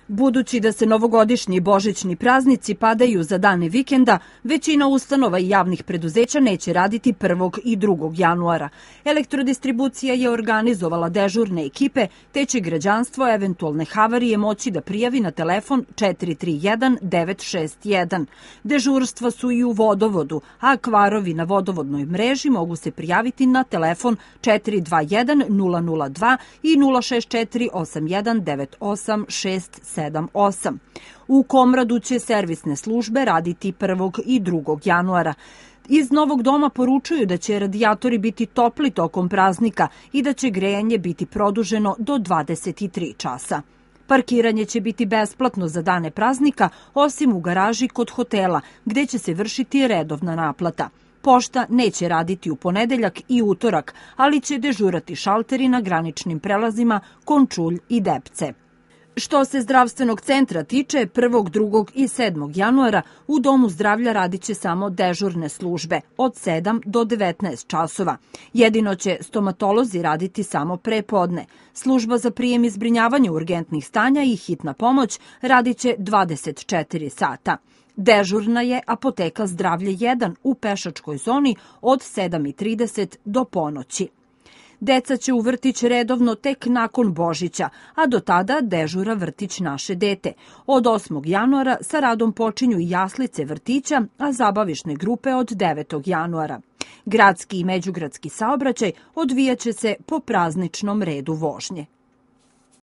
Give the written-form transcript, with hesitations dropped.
Budući da se novogodišnji i božićni praznici padaju za dane vikenda, većina ustanova i javnih preduzeća neće raditi 1. i 2. januara. Elektrodistribucija je organizovala dežurne ekipe, te će građanstvo eventualne havarije moći da prijavi na telefon 431 961. Dežurstva su i u vodovodu, a kvarovi na vodovodnoj mreži mogu se prijaviti na telefon 421 002 i 064 81 98 678. U Komradu će servisne službe raditi 1. i 2. januara. Iz Novog doma poručuju da će radijatori biti topli tokom praznika i da će grejanje biti produženo do 23 časa. Parkiranje će biti besplatno za dane praznika, osim u garaži kod hotela, gde će se vršiti redovna naplata. Pošta neće raditi u ponedeljak i utorak, ali će dežurati šalteri na graničnim prelazima Končulj i Depce. Što se zdravstvenog centra tiče, 1., 2. i 7. januara u Domu zdravlja radit će samo dežurne službe od 7 do 19 časova. Jedino će stomatolozi raditi samo pre podne. Služba za prijem i zbrinjavanje urgentnih stanja i hitna pomoć radit će 24 sata. Dežurna je apoteka Zdravlje 1 u pešačkoj zoni od 7:30 do ponoći. Deca će u vrtić redovno tek nakon Božića, a do tada dežura vrtić Naše dete. Od 8. januara sa radom počinju i jaslice vrtića, a zabavišne grupe od 9. januara. Gradski i međugradski saobraćaj odvijaće se po prazničnom redu vožnje.